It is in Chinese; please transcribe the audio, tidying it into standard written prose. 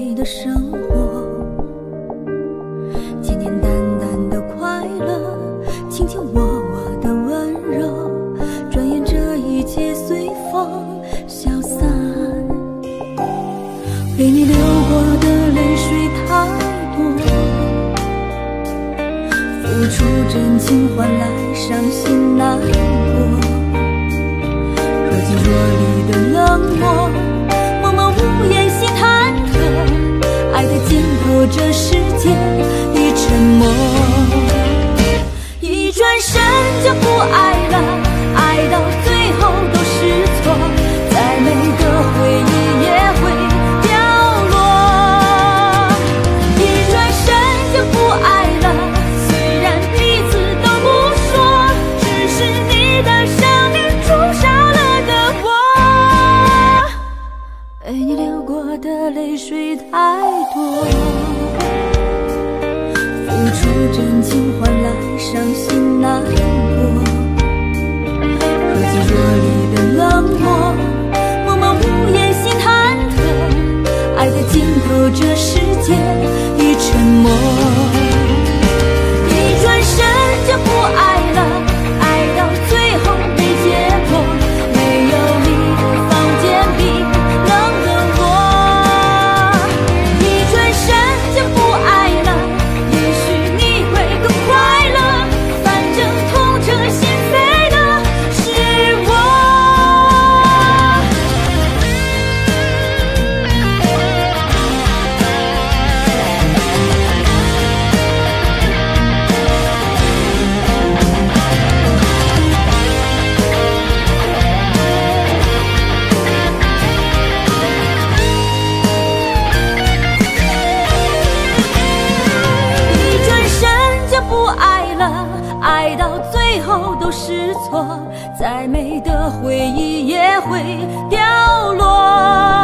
美的生活，简简单单的快乐，卿卿我我的温柔，转眼这一切随风消散。为你流过的泪水太多，付出真情换来伤心难过，若即若离的冷漠，茫茫无言心忐忑，爱的尽头这世界已沉默，一转身就不爱了，爱到最后都是错，再美的回忆也会掉落，一转身就不爱了，虽然彼此都不说，只是你的生命中少了个我，为你流过的泪水太多，付出真情换来伤心难过，若即若离的冷漠，茫茫无言心忐忑，爱的尽头这世界已沉默，一转身就不爱了，爱到最后没结果，没有你的房间里冷的我，一转身就不爱了，也许你会更快乐，反正痛彻心扉的是我。一转身就不爱了，爱到最后都是错，再美的回忆也会掉落。